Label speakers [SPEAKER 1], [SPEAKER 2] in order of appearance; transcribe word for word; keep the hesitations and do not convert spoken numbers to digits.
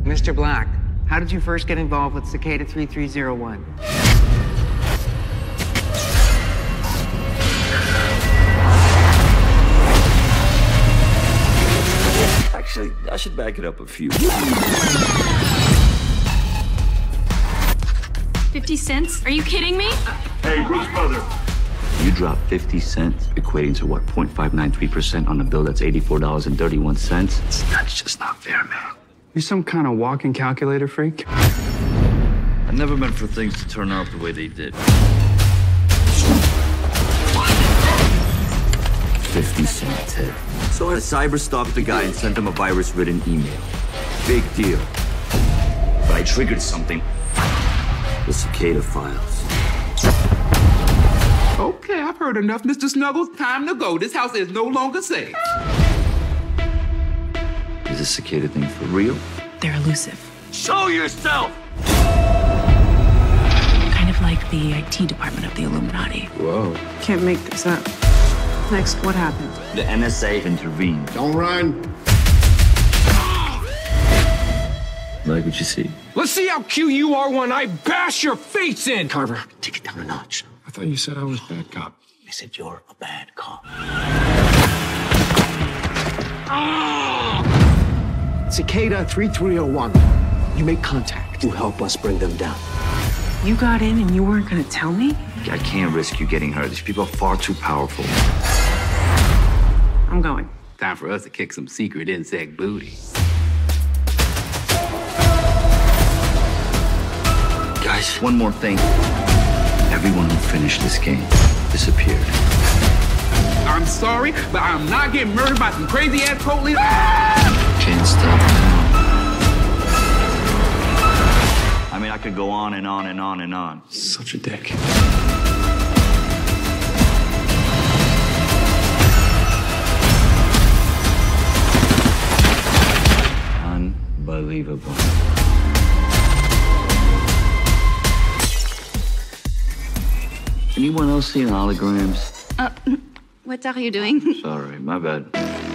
[SPEAKER 1] Mister Black, how did you first get involved with Cicada three three zero one?
[SPEAKER 2] Actually, I should back it up a few.
[SPEAKER 3] fifty cents? Are you kidding me?
[SPEAKER 4] Hey, Bruce brother.
[SPEAKER 2] You drop fifty cents, equating to what, zero point five nine three percent on a bill that's eighty-four dollars and thirty-one cents? That's just not fair, man.
[SPEAKER 5] You're some kind of walking calculator freak?
[SPEAKER 2] I've never meant for things to turn out the way they did. fifty cent tip. So I cyber stalked the guy and sent him a virus-ridden email. Big deal. But I triggered something. The Cicada files.
[SPEAKER 6] Okay, I've heard enough, Mister Snuggles. Time to go. This house is no longer safe.
[SPEAKER 2] Is this Cicada thing for real?
[SPEAKER 3] They're elusive.
[SPEAKER 2] Show yourself!
[SPEAKER 3] Kind of like the I T department of the Illuminati.
[SPEAKER 5] Whoa.
[SPEAKER 7] Can't make this up. Next, what happened?
[SPEAKER 2] The N S A intervened.
[SPEAKER 4] Don't run.
[SPEAKER 2] Like what you see?
[SPEAKER 8] Let's see how cute you are when I bash your face in!
[SPEAKER 1] Carver, take it down a notch.
[SPEAKER 5] I thought you said I was bad cop.
[SPEAKER 1] I said you're a bad cop. Cicada three three zero one. You make contact. You help us bring them down.
[SPEAKER 7] You got in and you weren't gonna tell me?
[SPEAKER 2] I can't risk you getting hurt. These people are far too powerful.
[SPEAKER 7] I'm going.
[SPEAKER 6] Time for us to kick some secret insect booty.
[SPEAKER 2] Guys, one more thing. Everyone who finished this game disappeared.
[SPEAKER 6] I'm sorry, but I'm not getting murdered by some crazy-ass police.
[SPEAKER 2] Can't stop now. I mean, I could go on and on and on and on.
[SPEAKER 5] Such a dick.
[SPEAKER 2] Unbelievable. Anyone else seeing holograms?
[SPEAKER 3] Uh, what are you doing?
[SPEAKER 2] Sorry, my bad.